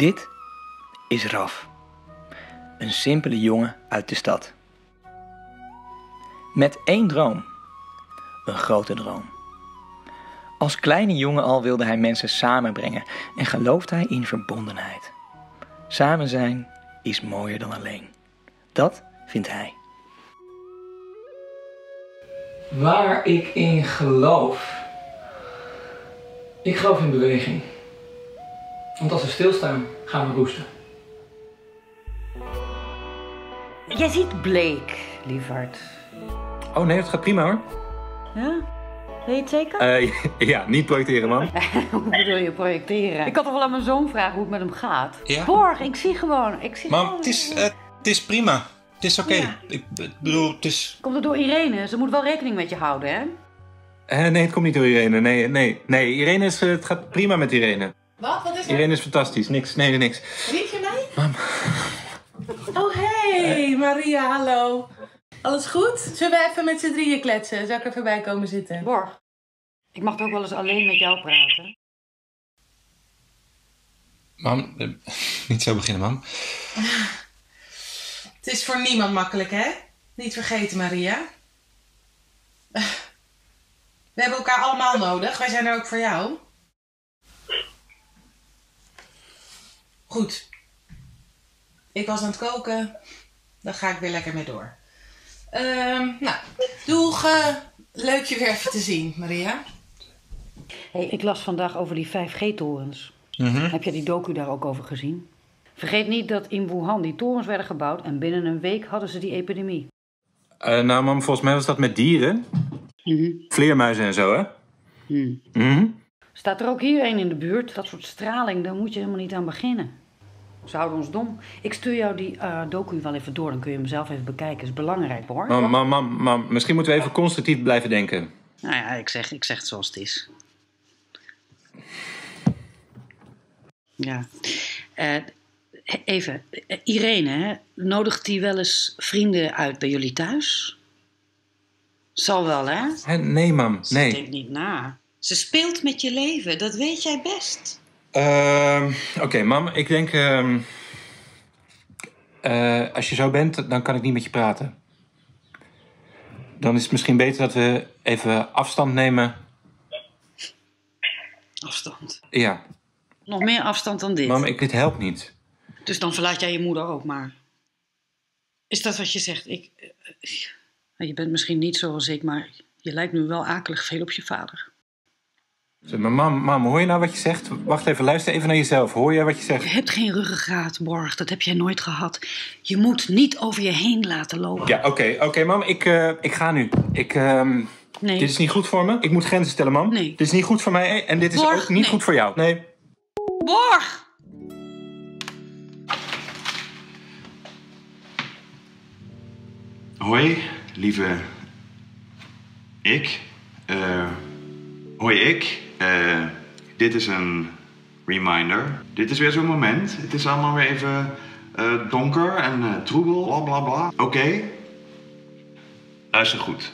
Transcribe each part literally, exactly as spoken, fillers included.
Dit is Raf, een simpele jongen uit de stad. Met één droom, een grote droom. Als kleine jongen al wilde hij mensen samenbrengen en gelooft hij in verbondenheid. Samen zijn is mooier dan alleen. Dat vindt hij. Waar ik in geloof? Ik geloof in beweging. Want als we stilstaan, gaan we roesten. Jij ziet bleek, lieverd. Oh nee, het gaat prima hoor. Ja? Weet je het zeker? Uh, ja, niet projecteren, man. Hoe bedoel je projecteren? Ik kan toch wel aan mijn zoon vragen hoe het met hem gaat? Ja? Borg, ik zie gewoon. Ik zie Mam, gewoon... het is, uh, het is prima. Het is oké. Okay. Ja. Ik, ik bedoel, het is... Komt het door Irene? Ze moet wel rekening met je houden, hè? Uh, nee, het komt niet door Irene. Nee, nee. Nee, Irene is... Uh, het gaat prima met Irene. Wat? Wat is er? Irene is fantastisch. Niks. Nee, niks. Lief je mij? Mam. Oh, hey, Maria, hallo. Alles goed? Zullen we even met z'n drieën kletsen? Zal ik er voorbij komen zitten? Borg, ik mag toch ook wel eens alleen met jou praten? Mam, uh, niet zo beginnen, mam. Het is voor niemand makkelijk, hè? Niet vergeten, Maria. We hebben elkaar allemaal nodig. Wij zijn er ook voor jou. Goed. Ik was aan het koken. Daar ga ik weer lekker mee door. Um, nou, doeg. Uh, leuk je weer even te zien, Maria. Hey, ik las vandaag over die vijf G torens. Mm-hmm. Heb je die docu daar ook over gezien? Vergeet niet dat in Wuhan die torens werden gebouwd en binnen een week hadden ze die epidemie. Uh, nou mam, volgens mij was dat met dieren. Mm-hmm. Vleermuizen en zo, hè? Mm. Mm-hmm. Staat er ook hier een in de buurt? Dat soort straling, daar moet je helemaal niet aan beginnen. Ze houden ons dom. Ik stuur jou die uh, docu wel even door, dan kun je hem zelf even bekijken. Dat is belangrijk, hoor. Mam, mam, mam, mam, misschien moeten we even constructief blijven denken. Nou ja, ik zeg, ik zeg het zoals het is. Ja. Uh, even, uh, Irene, hè? Nodigt die wel eens vrienden uit bij jullie thuis? Zal wel, hè? Hè, nee, mam, nee. Ze denkt niet na. Ze speelt met je leven, dat weet jij best. Uh, Oké, okay, mam, ik denk... Uh, uh, als je zo bent, dan kan ik niet met je praten. Dan is het misschien beter dat we even afstand nemen. Afstand? Ja. Nog meer afstand dan dit? Mam, ik, dit helpt niet. Dus dan verlaat jij je moeder ook maar. Is dat wat je zegt? Ik, uh, je bent misschien niet zoals ik, maar je lijkt nu wel akelig veel op je vader. Maar mam, mam, hoor je nou wat je zegt? Wacht even, luister even naar jezelf. Hoor jij wat je zegt? Je hebt geen ruggengraat, Borg. Dat heb jij nooit gehad. Je moet niet over je heen laten lopen. Ja, oké, okay, oké, okay, mam. Ik, uh, ik ga nu. Ik, uh, nee. Dit is niet goed voor me. Ik moet grenzen stellen, mam. Nee. Dit is niet goed voor mij en dit is Borg, ook niet nee. goed voor jou. Nee. Borg! Hoi, lieve ik. Uh, hoi ik. Uh, dit is een reminder. Dit is weer zo'n moment. Het is allemaal weer even uh, donker en uh, troebel, bla bla bla. Oké. Okay. Luister goed.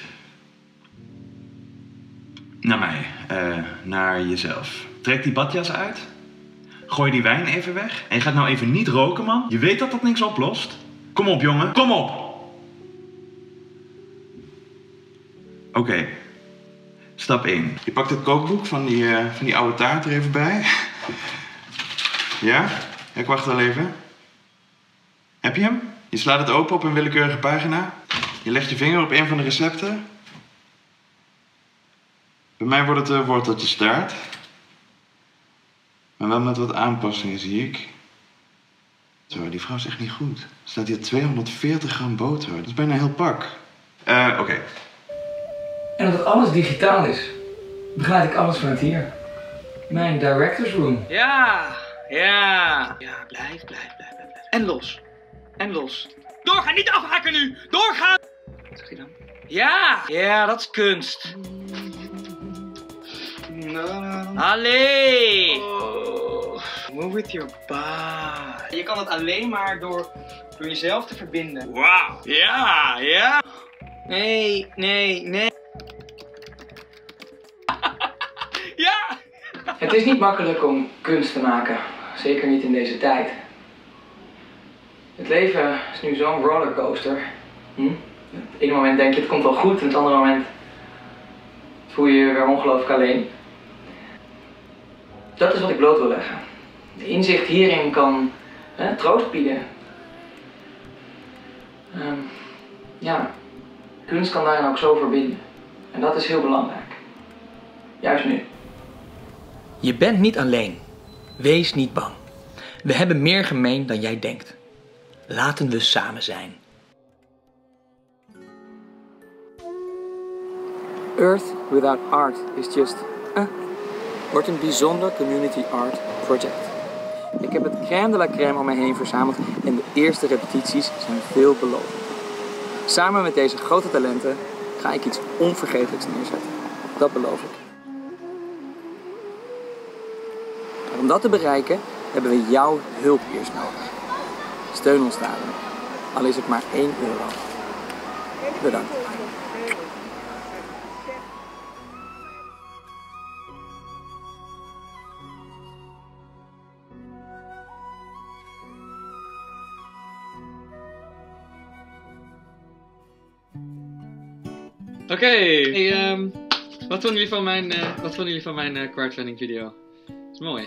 Naar mij. Uh, naar jezelf. Trek die badjas uit. Gooi die wijn even weg. En je gaat nou even niet roken, man. Je weet dat dat niks oplost. Kom op, jongen. Kom op. Oké. Okay. Stap één. Je pakt het kookboek van die, uh, van die oude taart er even bij. Ja? Ik wacht wel even. Heb je hem? Je slaat het open op een willekeurige pagina. Je legt je vinger op een van de recepten. Bij mij wordt het uh, worteltje staart. Maar wel met wat aanpassingen, zie ik. Zo, die vrouw is echt niet goed. Er staat hier tweehonderdveertig gram boter. Dat is bijna een heel pak. Uh, Oké. Okay. En omdat alles digitaal is, begeleid ik alles vanuit hier. Mijn directors room. Ja, ja. Ja, blijf, blijf, blijf, blijf. En los. En los. Doorgaan, niet afhaken nu. Doorgaan. Wat zegt hij dan? Ja. Ja, dat is kunst. Allee. Oh. Move with your body. Je kan het alleen maar door, door jezelf te verbinden. Wauw. Ja, ja. Nee, nee, nee. Ja! Het is niet makkelijk om kunst te maken zeker niet in deze tijd. Het leven is nu zo'n rollercoaster. Hm? Op het ene moment denk je het komt wel goed, en op het andere moment voel je je weer ongelooflijk alleen. Dat is wat ik bloot wil leggen. De inzicht hierin kan hè, troost bieden. Um, ja, kunst kan daarin ook zo verbinden. En dat is heel belangrijk. Juist nu. Je bent niet alleen. Wees niet bang. We hebben meer gemeen dan jij denkt. Laten we samen zijn. Earth Without Art is just a... wordt een bijzonder community art project. Ik heb het crème de la crème om me heen verzameld en de eerste repetities zijn veelbelovend. Samen met deze grote talenten ga ik iets onvergetelijks neerzetten. Dat beloof ik. Maar om dat te bereiken hebben we jouw hulp eerst nodig. Steun ons daarin. Al is het maar één euro. Bedankt. Oké, okay. hey, um, wat vonden jullie van mijn, uh, wat vonden jullie van mijn uh, crowdfunding video? Dat is mooi.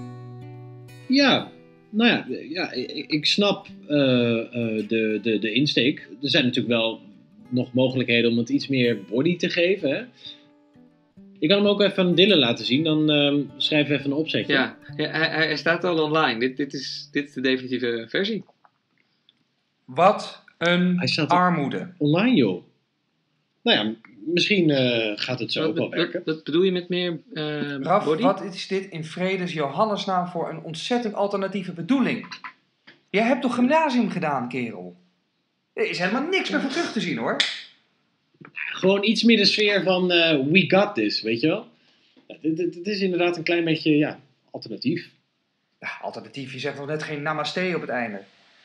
Ja, nou ja, ja ik, ik snap uh, uh, de, de, de insteek. Er zijn natuurlijk wel nog mogelijkheden om het iets meer body te geven. Hè? Ik kan hem ook even aan Dylan laten zien, dan uh, schrijf even een opzetje. Ja, ja hij, hij staat al online. Dit, dit, is, dit is de definitieve versie. Wat een hij staat armoede. Online, joh. Nou ja, misschien uh, gaat het zo wat, ook wel wat, werken. Wat bedoel je met meer uh, Raf, body? wat is dit in vredes Johannesnaam voor een ontzettend alternatieve bedoeling? Jij hebt toch gymnasium gedaan, kerel? Er is helemaal niks meer voor terug te zien, hoor. Gewoon iets meer de sfeer van uh, we got this, weet je wel? Het is inderdaad een klein beetje, ja, alternatief. Ja, alternatief. Je zegt nog net geen namaste op het einde.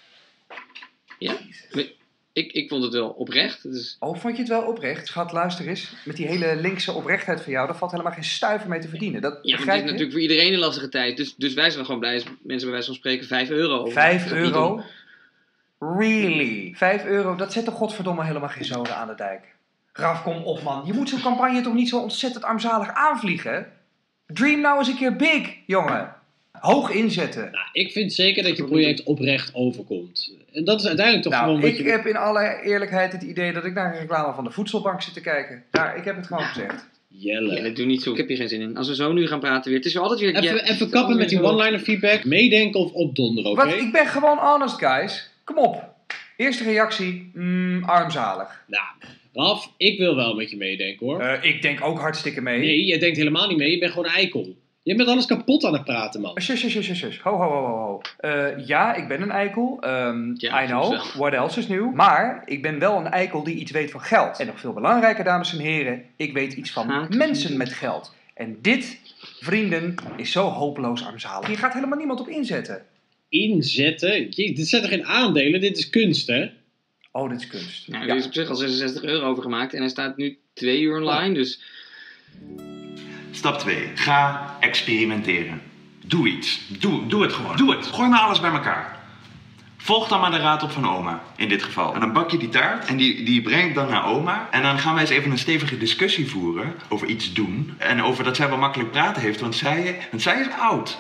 Ja, ik, ik vond het wel oprecht. Dus... Oh, vond je het wel oprecht? Schat, luister eens. Met die hele linkse oprechtheid van jou, daar valt helemaal geen stuiver mee te verdienen. Dat ja, maar het is natuurlijk voor iedereen een lastige tijd. Dus, dus wij zijn gewoon blij als mensen bij wijze van spreken vijf euro over. vijf euro? Really? vijf euro? Dat zet toch godverdomme helemaal geen zoden aan de dijk. Raf, kom op, man. Je moet zo'n campagne toch niet zo ontzettend armzalig aanvliegen? Dream nou eens een keer big, jongen. Hoog inzetten. Nou, ik vind zeker dat je project oprecht overkomt. En dat is uiteindelijk toch nou, gewoon wat ik je... heb in alle eerlijkheid het idee dat ik naar een reclame van de voedselbank zit te kijken. Daar, ik heb het gewoon nou, gezegd. Jelle. Ja, dat doe niet zo. Ik heb hier geen zin in. Als we zo nu gaan praten weer. Het is altijd weer... Even, ja, even kappen met die one-liner feedback. Meedenken of opdonderen, oké? Okay? Wat? Ik ben gewoon honest, guys. Kom op. Eerste reactie, mm, armzalig. Nou, Raf, ik wil wel met je meedenken, hoor. Uh, ik denk ook hartstikke mee. Nee, je denkt helemaal niet mee. Je bent gewoon een eikel. Je bent alles kapot aan het praten, man. Shush, shush, shush, shush. Ho, ho, ho, ho. Uh, ja, ik ben een eikel. Um, ja, I know. What else is new? Maar ik ben wel een eikel die iets weet van geld. En nog veel belangrijker, dames en heren, ik weet iets van Haak. mensen met geld. En dit, vrienden, is zo hopeloos armzalig. Hier gaat helemaal niemand op inzetten. Inzetten? Je, dit zijn er geen aandelen, dit is kunst, hè? Oh, dit is kunst. Nou, ja. Er is op zich al zesenzestig euro over gemaakt en hij staat nu twee uur online, dus... Stap twee. Ga experimenteren. Doe iets. Doe, doe het gewoon. Doe het. Gooi maar alles bij elkaar. Volg dan maar de raad op van oma, in dit geval. En dan bak je die taart en die, die breng ik dan naar oma. En dan gaan wij eens even een stevige discussie voeren over iets doen. En over dat zij wel makkelijk praten heeft, want zij, want zij is oud.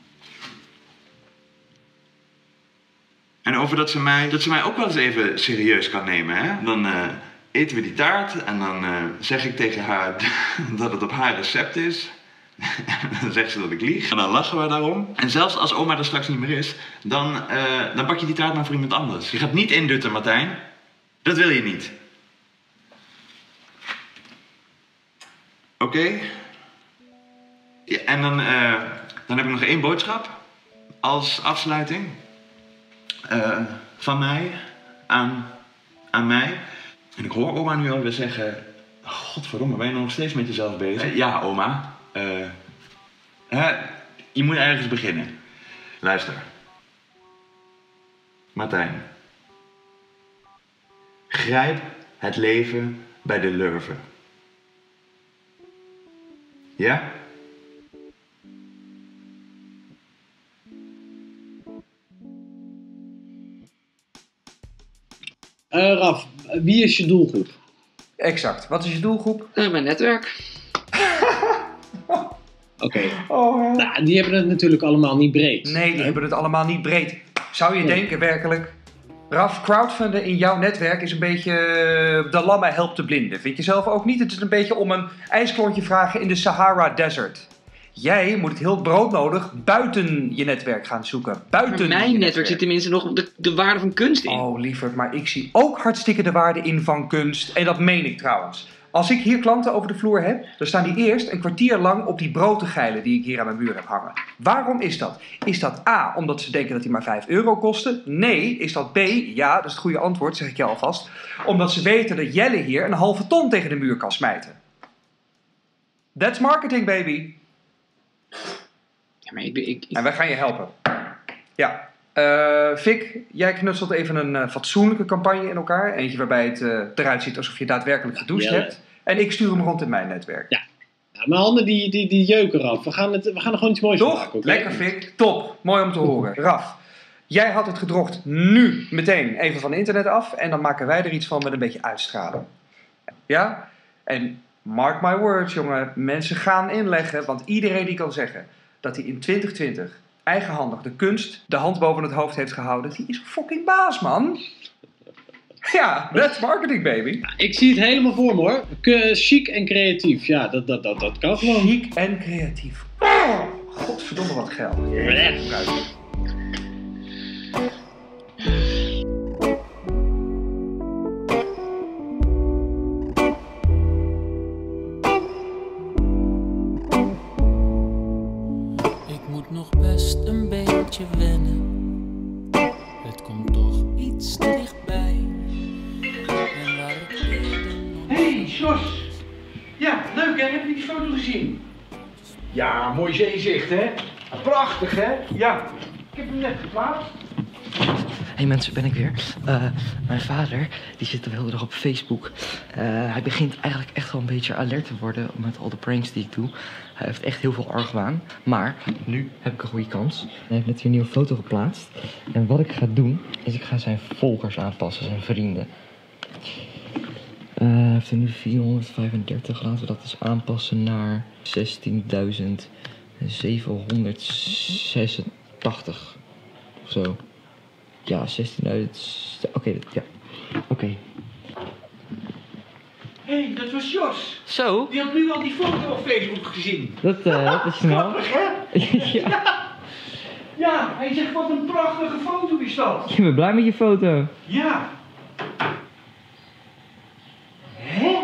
En over dat ze, mij, dat ze mij ook wel eens even serieus kan nemen, hè. Dan... Uh, eten we die taart en dan uh, zeg ik tegen haar dat het op haar recept is. Dan zegt ze dat ik lieg en dan lachen we daarom. En zelfs als oma er straks niet meer is, dan, uh, dan bak je die taart maar voor iemand anders. Je gaat niet indutten, Martijn. Dat wil je niet. Oké. Okay. Ja, en dan, uh, dan heb ik nog één boodschap als afsluiting. Uh, van mij aan, aan mij. En ik hoor oma nu alweer zeggen... Godverdomme, ben je nog steeds met jezelf bezig? Uh, ja, oma. Uh, uh, je moet ergens beginnen. Luister. Martijn. Grijp het leven bij de lurven. Ja? Uh, Raf, wie is je doelgroep? Exact. Wat is je doelgroep? Uh, mijn netwerk. Oké. Okay. Oh, nou, die hebben het natuurlijk allemaal niet breed. Nee, die hè? hebben het allemaal niet breed. Zou je nee. denken werkelijk... Raf, crowdfunden in jouw netwerk is een beetje de lammen helpt de blinden. Vind je zelf ook niet? Het is een beetje om een ijsklontje vragen in de Sahara Desert. Jij moet het heel broodnodig buiten je netwerk gaan zoeken. Buiten maar mijn netwerk, netwerk zit tenminste nog de, de waarde van kunst in. Oh, lieverd, maar ik zie ook hartstikke de waarde in van kunst. En dat meen ik trouwens. Als ik hier klanten over de vloer heb, dan staan die eerst een kwartier lang op die brood te geilen die ik hier aan mijn muur heb hangen. Waarom is dat? Is dat A, omdat ze denken dat die maar vijf euro kosten? Nee. Is dat B, ja, dat is het goede antwoord, zeg ik je alvast. Omdat ze weten dat Jelle hier een halve ton tegen de muur kan smijten. That's marketing, baby. Ja, maar ik, ik, ik... En wij gaan je helpen. Ja. Uh, Vic, jij knutselt even een uh, fatsoenlijke campagne in elkaar. Eentje waarbij het uh, eruit ziet alsof je daadwerkelijk gedoucht ja. hebt. En ik stuur hem rond in mijn netwerk. Ja. Ja, mijn handen die, die, die jeuken, Raf. We gaan, het, we gaan er gewoon iets moois van maken. Toch? Okay? Lekker, Vic. Top. Mooi om te horen. Raf, jij had het gedrocht nu meteen even van internet af. En dan maken wij er iets van met een beetje uitstralen. Ja? En mark my words, jongen. Mensen gaan inleggen. Want iedereen die kan zeggen dat hij in twintig twintig... eigenhandig de kunst de hand boven het hoofd heeft gehouden. Die is een fucking baas, man. Ja, that's marketing, baby. Ja, ik zie het helemaal voor me, hoor. K- chic en creatief. Ja, dat, dat, dat, dat kan gewoon. Chic en creatief. Oh, godverdomme wat geld. Ja. Wennen. Het komt toch iets te dichtbij. En waar ik Hé, hey, Sjors. Ja, leuk hè? Heb je die foto gezien? Ja, mooi zeezicht hè? Prachtig hè? Ja, ik heb hem net geplaatst. Hey mensen, ben ik weer. Uh, mijn vader, die zit de hele dag op Facebook. Uh, hij begint eigenlijk echt wel een beetje alert te worden met al de pranks die ik doe. Hij heeft echt heel veel argwaan. Maar nu heb ik een goede kans. Hij heeft net weer een nieuwe foto geplaatst. En wat ik ga doen, is ik ga zijn volgers aanpassen, zijn vrienden. Uh, hij heeft er nu vierhonderdvijfendertig, laten we dat eens aanpassen naar zestienduizend zevenhonderdzesentachtig of zo. Ja, zestienduizend. Oké, okay, ja. Oké. Okay. Hé, hey, dat was Jos. Zo? Die had nu al die foto op Facebook gezien. Dat, uh, dat is snel. Grappig, hè? Ja. ja. Ja, hij zegt wat een prachtige foto is dat. Ik ben blij met je foto. Ja. Hè?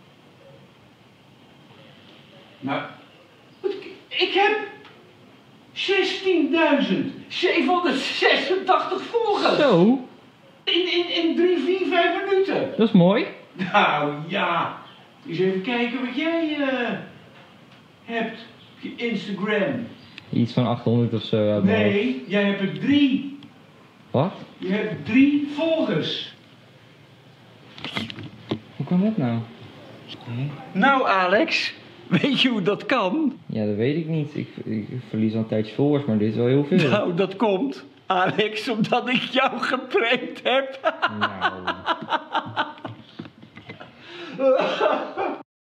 Nou, ik heb zestienduizend zevenhonderdzesentachtig volgers. Zo? In, in, in drie, vier, vijf minuten. Dat is mooi. Nou ja, eens even kijken wat jij uh, hebt op je Instagram. Iets van achthonderd of zo. Ja, nee, jij hebt er drie. Wat? Je hebt drie volgers. Hoe kan dat nou? Hm? Nou Alex, weet je hoe dat kan? Ja, dat weet ik niet. Ik, ik verlies al een tijdje volgers, maar dit is wel heel veel. Nou, dat komt, Alex, omdat ik jou geprankt heb. Nou...